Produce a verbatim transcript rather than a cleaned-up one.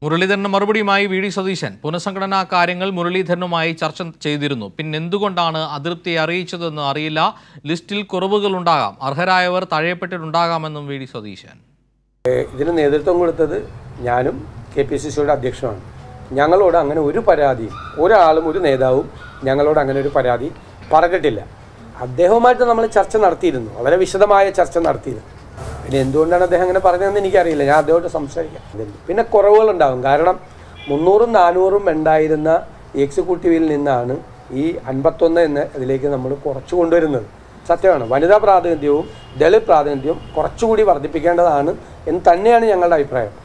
മുരളീധരന് മറുപടിയുമായി V D Satheesan പുനഃസംഘടനാ കാര്യങ്ങൾ മുരളീധരനുമായി ചർച്ച ചെയ്തിരുന്നു. പിന്നെ എന്തുകൊണ്ടാണ് അതൃപ്തി അറിയിച്ചതെന്ന് അറിയില്ല. ലിസ്റ്റിൽ കുറവുകൾ ഉണ്ടാകാം, അർഹരായവർ തഴയപ്പെട്ടിട്ടുണ്ടാകാമെന്നും വി ഡി സതീശൻ. ഇതിന് നേതൃത്വം കൊടുത്തത് ഞാനും കെ പി സി സിയുടെ അധ്യക്ഷനുമാണ്. ഞങ്ങളോട് അങ്ങനെ ഒരു പരാതിയും ഒരാളും ഒരു നേതാവും ഞങ്ങളോട് അങ്ങനെ ഒരു പരാതി പറഞ്ഞിട്ടില്ല. അദ്ദേഹവുമായിട്ട് നമ്മൾ ചർച്ച നടത്തിയിരുന്നു, വളരെ വിശദമായ ചർച്ച നടത്തിയിരുന്നു. പിന്നെ എന്തുകൊണ്ടാണ് അദ്ദേഹം അങ്ങനെ പറഞ്ഞതെന്ന് എനിക്കറിയില്ല, ഞാൻ അദ്ദേഹമായിട്ട് സംസാരിക്കാം. പിന്നെ കുറവുകളുണ്ടാകും, കാരണം മുന്നൂറും നാനൂറും ഉണ്ടായിരുന്ന എക്സിക്യൂട്ടീവിൽ നിന്നാണ് ഈ അൻപത്തൊന്ന് എന്ന ഇതിലേക്ക് നമ്മൾ കുറച്ച് കൊണ്ടുവരുന്നത്. സത്യമാണ്, വനിതാ പ്രാതിനിധ്യവും ദളിത് പ്രാതിനിധ്യവും കുറച്ചുകൂടി വർദ്ധിപ്പിക്കേണ്ടതാണ് എന്ന് തന്നെയാണ് ഞങ്ങളുടെ അഭിപ്രായം.